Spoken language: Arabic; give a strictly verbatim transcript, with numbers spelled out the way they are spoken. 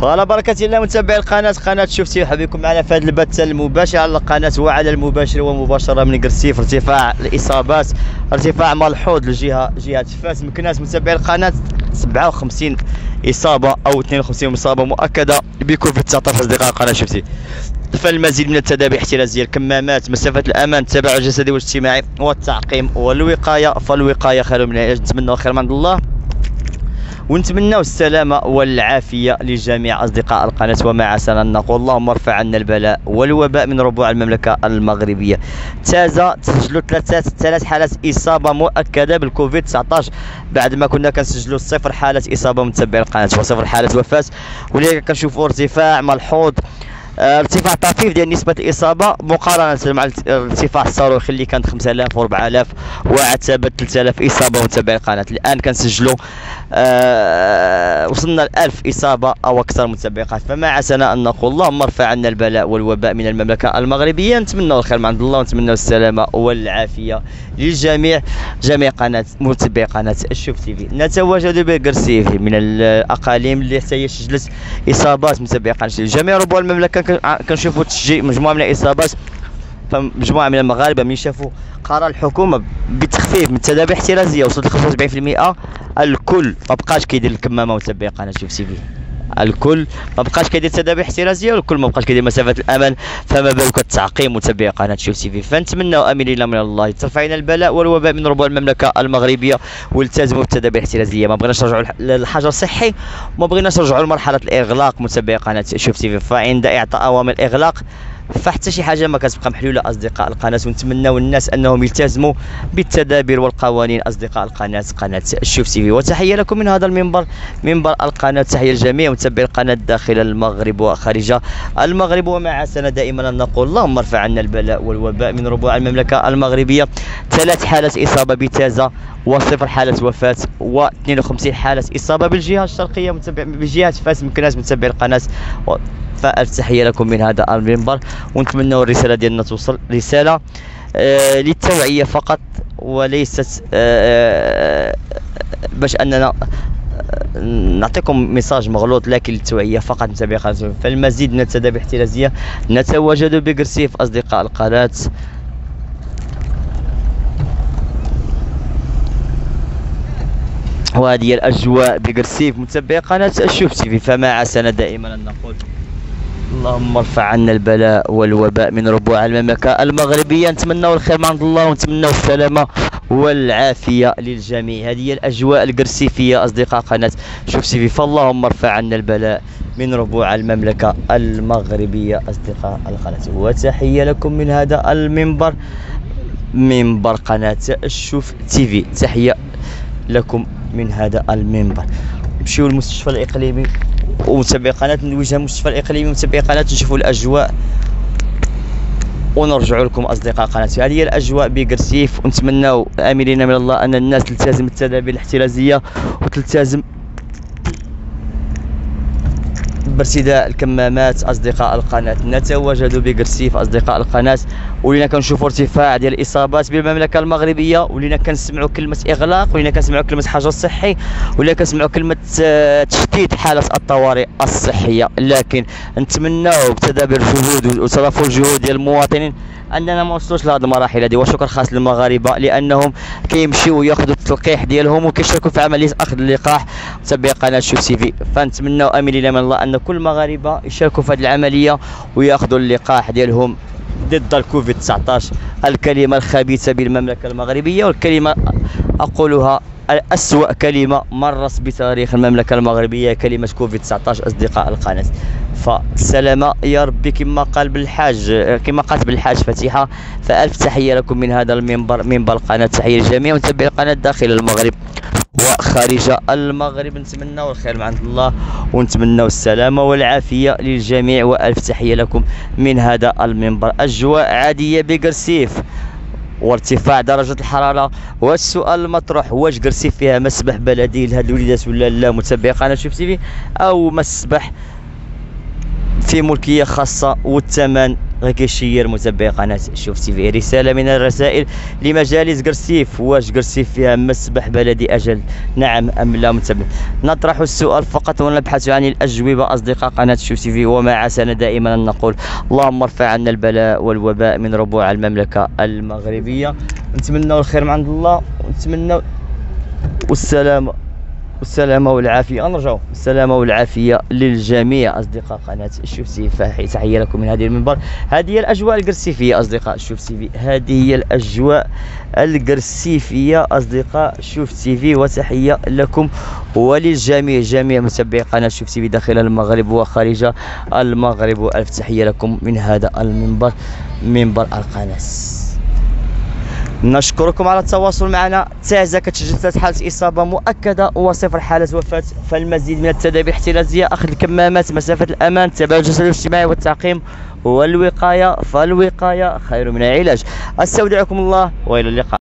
وعلى بركة الله متابعي القناة قناة شوف تي، مرحبا بكم معنا في هذا البث المباشر على القناة وعلى المباشر ومباشرة من قرسيف. ارتفاع الإصابات ارتفاع ملحوظ لجهة جهة فاس. مكناس متابعي القناة سبعة وخمسين إصابة أو اثنين وخمسين إصابة مؤكدة بكوفيد تسعطاش أصدقاء القناة شوف تي. فالمزيد من التدابير الاحترازية، الكمامات، مسافة الأمان، التباعد الجسدي والاجتماعي والتعقيم والوقاية، فالوقاية خير من العلاج. نتمنى خير من عند الله ونتمنى السلامة والعافية لجميع أصدقاء القناة. وما عسانا أن نقول اللهم ارفع عنا البلاء والوباء من ربوع المملكة المغربية. تازا تسجلوا ثلاثة ثلاث حالات إصابة مؤكدة بالكوفيد تسعطاش بعد ما كنا كنسجلوا صفر حالة إصابة من متابعي القناة وصفر حالة وفاة، ولذلك كنشوفوا ارتفاع ملحوظ، ارتفاع طفيف ديال نسبة الإصابة مقارنة مع الارتفاع الصاروخي اللي كان خمسة آلاف وأربعة آلاف وعاد ثابت ثلاثة آلاف إصابة متابعي القناة. الآن كنسجلوا آه وصلنا ل ألف إصابة أو أكثر متابعي القناة. فما عسانا أن نقول اللهم ارفع عنا البلاء والوباء من المملكة المغربية. نتمنى الخير من عند الله ونتمنى السلامة والعافية للجميع، جميع قناة متابعي قناة الشوف تيفي. نتواجد بقرسيف من الأقاليم اللي حتى هي سجلت إصابات متابعي قناة جميع ربوع المملكة. كنشوفوا تسجيل مجموعه من الاصابات، فمجموعه من المغاربه من شافوا قرار الحكومه بتخفيف من التدابير الاحترازيه وصلت ل خمسة وسبعين بالمئة، الكل ما بقاش كيدير الكمامه متابعي قناه شوف تي في، الكل ما بقاش كيدير التدابير الاحترازيه والكل ما بقاش كيدير مسافه الامان، فما بالك التعقيم متابعي قناه شوف تي في. فنتمنى امين من الله ترفع عنا البلاء والوباء من ربوع المملكه المغربيه والتزموا بالتدابير الاحترازيه. ما بغيناش نرجعوا للحجر الصحي وما بغيناش نرجعوا لمرحله الاغلاق متابعي قناه شوف تي في. فعند اعطاء اوامر الاغلاق فحتى شي حاجه ما كتبقى محلوله اصدقاء القناه، ونتمنوا الناس انهم يلتزموا بالتدابير والقوانين اصدقاء القناه قناه الشوف تي في. وتحيه لكم من هذا المنبر، منبر القناه، تحيه للجميع متابعي القناه داخل المغرب وخارج المغرب. وما عسانا دائما ان نقول اللهم ارفع عنا البلاء والوباء من ربوع المملكه المغربيه. ثلاث حالات اصابه بتازا وصفر حاله وفاه واثنين وخمسين حاله اصابه بالجهه الشرقيه متابع بجهه فاس. مكناس متابعي القناه، فألف تحية لكم من هذا المنبر، ونتمنى الرسالة ديالنا توصل رسالة آه للتوعية فقط وليست آه باش أننا آه نعطيكم ميساج مغلوط، لكن للتوعية فقط متابعي القناة. فالمزيد من التدابير الاحترازية نتواجد بقرسيف أصدقاء القناة. وهذه الأجواء بقرسيف متابعي قناة الشوف تي في. فما عسانا دائما أن نقول اللهم ارفع عنا البلاء والوباء من ربوع المملكة المغربية. نتمنى الخير من عند الله ونتمنى السلامة والعافية للجميع. هذه الأجواء القرسيفية أصدقاء قناة شوف تي في. فاللهم ارفع عنا البلاء من ربوع المملكة المغربية أصدقاء القناة. وتحية لكم من هذا المنبر، منبر قناة الشوف تي في. تحية لكم من هذا المنبر. نمشيو للمستشفى الإقليمي ومتابعي قناة، ندويجها المستشفى الإقليمي ومتابعي قناة نشوفوا الأجواء ونرجعوا لكم أصدقاء قناة. هذه هي الأجواء بقرسيف، ونتمنوا آملين من الله أن الناس تلتزم التدابير الاحترازية وتلتزم بارتداء الكمامات أصدقاء القناة. نتواجد بقرسيف أصدقاء القناة، ولينا كنشوفوا ارتفاع ديال الإصابات بالمملكة المغربية، ولينا كنسمعوا كلمة إغلاق، ولينا كنسمعوا كلمة حجر صحي، ولينا كنسمعوا كلمة تشديد حالة الطوارئ الصحية. لكن نتمناو بتدابير الجهود وتضافر الجهود ديال المواطنين اننا ما وصلوش لهذه المراحل هذه. وشكر خاص للمغاربه لانهم كيمشيو ياخذوا التلقيح ديالهم وكيشاركوا في عمليه اخذ اللقاح متابعي قناه شوف تي في. فنتمنوا املين من الله ان كل المغاربه يشاركوا في هذه العمليه وياخذوا اللقاح ديالهم ضد الكوفيد تسعطاش، الكلمه الخبيثه بالمملكه المغربيه، والكلمه اقولها أسوأ كلمة مرت بتاريخ المملكة المغربية كلمة كوفيد تسعطاش أصدقاء القناة. فالسلامة يا ربي كما قال بالحاج، كما قالت بالحاج فتيحة. فألف تحية لكم من هذا المنبر، منبر القناة. تحية للجميع متابعي القناة داخل المغرب وخارج المغرب. نتمنى الخير من عند الله ونتمنى السلامة والعافية للجميع، وألف تحية لكم من هذا المنبر. أجواء عادية بقرسيف وارتفاع درجة الحرارة، والسؤال المطروح واش قرسيف فيها مسبح بلدي لهاد الوليدات ولا لا متابعي قناة شوف تي في، أو مسبح في ملكية خاصة والثمن غير كيشير متابعي قناه شوف تيفي. رساله من الرسائل لمجالس قرسيف، واش قرسيف فيها مسبح بلدي اجل؟ نعم ام لا؟ متابع، نطرح السؤال فقط ونبحث عن الاجوبه اصدقاء قناه شوف تيفي، وما عسانا دائما ان نقول اللهم ارفع عنا البلاء والوباء من ربوع المملكه المغربيه. نتمنى الخير من عند الله، ونتمنى والسلامه والسلامة والعافية، نرجعوا السلامة والعافية للجميع أصدقاء قناة شوف تيفي. تحية لكم من هذه المنبر. هذه هي الأجواء القرسيفية أصدقاء شوف تيفي، هذه هي الأجواء القرسيفية أصدقاء شوف تيفي، وتحية لكم وللجميع جميع متابعي قناة شوف تيفي داخل المغرب وخارج المغرب، وألف تحية لكم من هذا المنبر، منبر القناة. نشكركم على التواصل معنا. تعزة كتسجل ثلاث حالات إصابة مؤكدة وصفر حالة وفاة. فالمزيد من التدابير الاحترازية، أخذ الكمامات، مسافة الأمان، التباعد الجسدي الاجتماعي والتعقيم والوقاية، فالوقاية خير من العلاج. استودعكم الله وإلى اللقاء.